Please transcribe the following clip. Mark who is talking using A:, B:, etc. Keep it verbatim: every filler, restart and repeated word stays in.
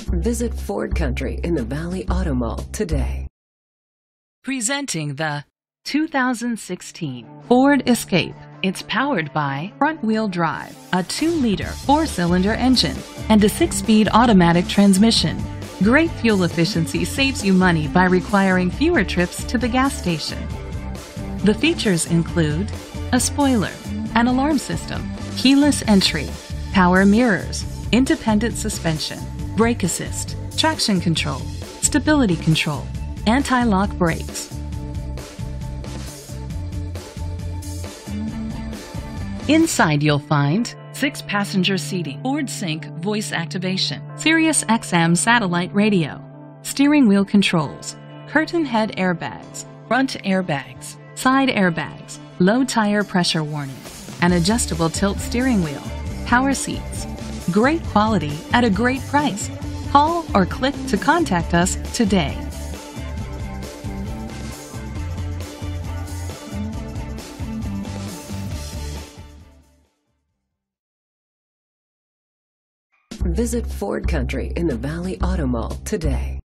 A: Visit Ford Country in the Valley Auto Mall today.
B: Presenting the two thousand sixteen Ford Escape. It's powered by front-wheel drive, a two liter four-cylinder engine, and a six-speed automatic transmission. Great fuel efficiency saves you money by requiring fewer trips to the gas station. The features include a spoiler, an alarm system, keyless entry, power mirrors, independent suspension, brake assist, traction control, stability control, anti-lock brakes. Inside you'll find six passenger seating, Ford Sync voice activation, Sirius X M satellite radio, steering wheel controls, curtain head airbags, front airbags, side airbags, low tire pressure warning, an adjustable tilt steering wheel, power seats. Great quality at a great price. Call or click to contact us today.
A: Visit Ford Country in the Valley Auto Mall today.